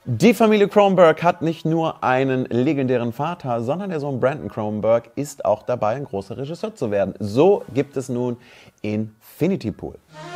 Die Familie Cronenberg hat nicht nur einen legendären Vater, sondern der Sohn Brandon Cronenberg ist auch dabei, ein großer Regisseur zu werden. So gibt es nun Infinity Pool.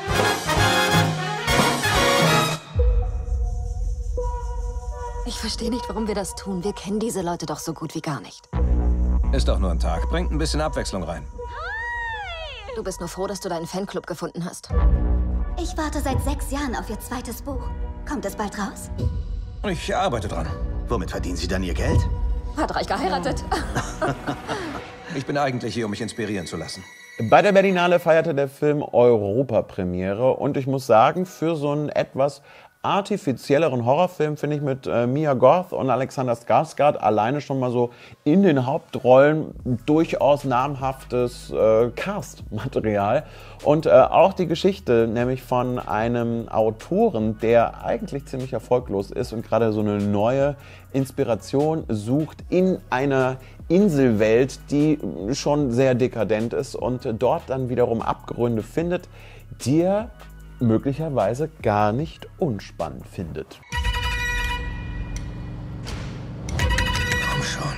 Ich verstehe nicht, warum wir das tun. Wir kennen diese Leute doch so gut wie gar nicht. Ist doch nur ein Tag. Bringt ein bisschen Abwechslung rein. Du bist nur froh, dass du deinen Fanclub gefunden hast. Ich warte seit 6 Jahren auf Ihr zweites Buch. Kommt es bald raus? Ich arbeite dran. Womit verdienen Sie dann Ihr Geld? Hat reich geheiratet. Ich bin eigentlich hier, um mich inspirieren zu lassen. Bei der Berlinale feierte der Film Europapremiere und ich muss sagen, für so einen etwas artifizielleren Horrorfilm finde ich mit Mia Goth und Alexander Skarsgård alleine schon mal so in den Hauptrollen durchaus namhaftes Cast-Material. Und auch die Geschichte, nämlich von einem Autoren, der eigentlich ziemlich erfolglos ist und gerade so eine neue Inspiration sucht in einer Inselwelt, die schon sehr dekadent ist und dort dann wiederum Abgründe findet, die er möglicherweise gar nicht unspannend findet. Komm schon.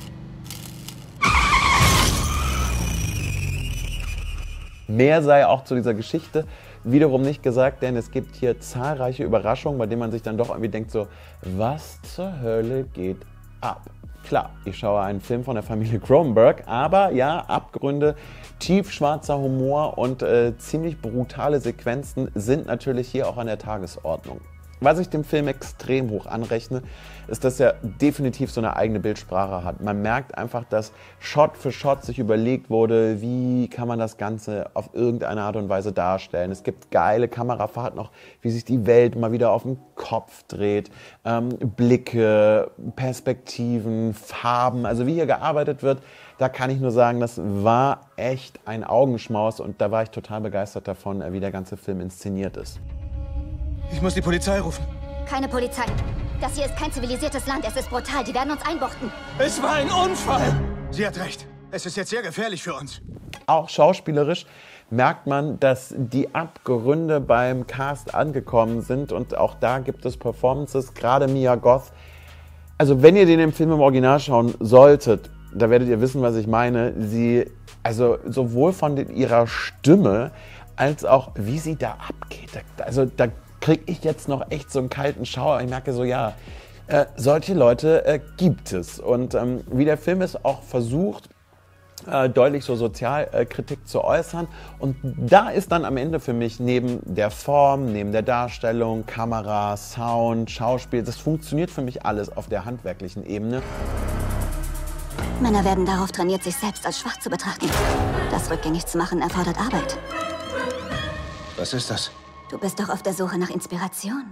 Mehr sei auch zu dieser Geschichte wiederum nicht gesagt, denn es gibt hier zahlreiche Überraschungen, bei denen man sich dann doch irgendwie denkt so, was zur Hölle geht ab? Klar, ich schaue einen Film von der Familie Cronenberg, aber ja, Abgründe, tiefschwarzer Humor und ziemlich brutale Sequenzen sind natürlich hier auch an der Tagesordnung. Was ich dem Film extrem hoch anrechne, ist, dass er definitiv so eine eigene Bildsprache hat. Man merkt einfach, dass Shot für Shot sich überlegt wurde, wie kann man das Ganze auf irgendeine Art und Weise darstellen. Es gibt geile Kamerafahrten, auch wie sich die Welt mal wieder auf den Kopf dreht. Blicke, Perspektiven, Farben, also wie hier gearbeitet wird, da kann ich nur sagen, das war echt ein Augenschmaus und da war ich total begeistert davon, wie der ganze Film inszeniert ist. Ich muss die Polizei rufen. Keine Polizei. Das hier ist kein zivilisiertes Land. Es ist brutal. Die werden uns einbuchten. Es war ein Unfall. Sie hat recht. Es ist jetzt sehr gefährlich für uns. Auch schauspielerisch merkt man, dass die Abgründe beim Cast angekommen sind und auch da gibt es Performances, gerade Mia Goth. Also wenn ihr den Film im Original schauen solltet, da werdet ihr wissen, was ich meine. Sie, also sowohl von ihrer Stimme als auch wie sie da abgeht. Also da kriege ich jetzt noch echt so einen kalten Schauer. Ich merke so, ja, solche Leute gibt es. Und wie der Film es auch versucht, deutlich so Sozialkritik zu äußern. Und da ist dann am Ende für mich neben der Form, neben der Darstellung, Kamera, Sound, Schauspiel, das funktioniert für mich alles auf der handwerklichen Ebene. Männer werden darauf trainiert, sich selbst als schwach zu betrachten. Das rückgängig zu machen erfordert Arbeit. Was ist das? Du bist doch auf der Suche nach Inspiration.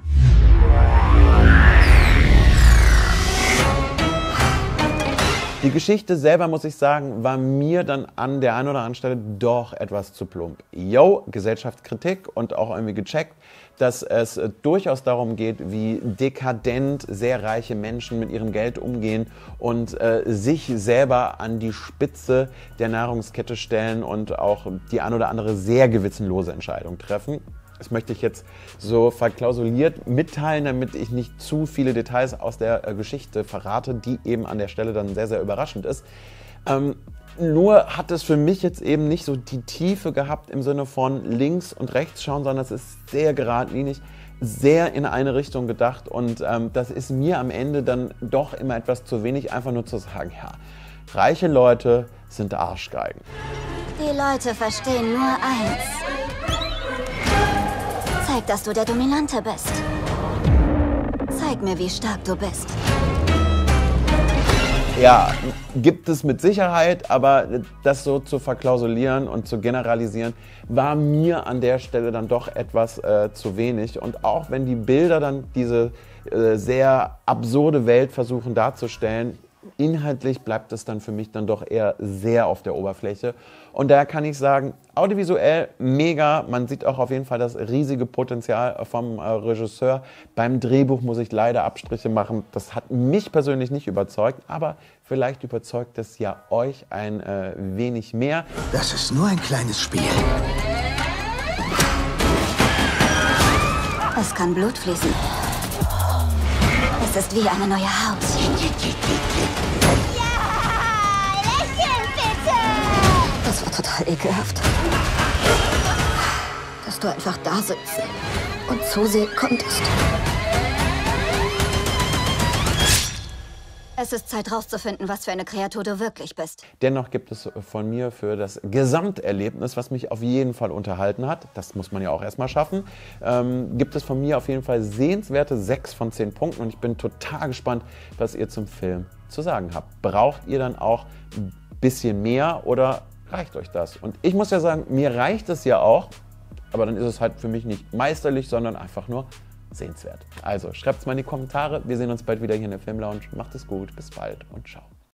Die Geschichte selber, muss ich sagen, war mir dann an der einen oder anderen Stelle doch etwas zu plump. Yo, Gesellschaftskritik und auch irgendwie gecheckt, dass es durchaus darum geht, wie dekadent sehr reiche Menschen mit ihrem Geld umgehen und sich selber an die Spitze der Nahrungskette stellen und auch die ein oder andere sehr gewissenlose Entscheidung treffen. Das möchte ich jetzt so verklausuliert mitteilen, damit ich nicht zu viele Details aus der Geschichte verrate, die eben an der Stelle dann sehr, sehr überraschend ist. Nur hat es für mich jetzt eben nicht so die Tiefe gehabt im Sinne von links und rechts schauen, sondern es ist sehr geradlinig, sehr in eine Richtung gedacht und das ist mir am Ende dann doch immer etwas zu wenig, einfach nur zu sagen, ja, reiche Leute sind Arschgeigen. Die Leute verstehen nur eins. Zeig, dass du der Dominante bist. Zeig mir, wie stark du bist. Ja, gibt es mit Sicherheit, aber das so zu verklausulieren und zu generalisieren, war mir an der Stelle dann doch etwas zu wenig. Und auch wenn die Bilder dann diese sehr absurde Welt versuchen darzustellen, inhaltlich bleibt es dann für mich dann doch eher sehr auf der Oberfläche. Und daher kann ich sagen, audiovisuell mega. Man sieht auch auf jeden Fall das riesige Potenzial vom Regisseur. Beim Drehbuch muss ich leider Abstriche machen. Das hat mich persönlich nicht überzeugt, aber vielleicht überzeugt es ja euch ein wenig mehr. Das ist nur ein kleines Spiel. Es kann Blut fließen. Es ist wie eine neue Haut. Ja, lächeln bitte! Das war total ekelhaft. Dass du einfach da sitzen und zusehen konntest. Es ist Zeit rauszufinden, was für eine Kreatur du wirklich bist. Dennoch gibt es von mir für das Gesamterlebnis, was mich auf jeden Fall unterhalten hat, das muss man ja auch erstmal schaffen, gibt es von mir auf jeden Fall sehenswerte 6 von 10 Punkten und ich bin total gespannt, was ihr zum Film zu sagen habt. Braucht ihr dann auch ein bisschen mehr oder reicht euch das? Und ich muss ja sagen, mir reicht es ja auch, aber dann ist es halt für mich nicht meisterlich, sondern einfach nur sehenswert. Also schreibt es mal in die Kommentare. Wir sehen uns bald wieder hier in der Filmlounge. Macht es gut, bis bald und ciao.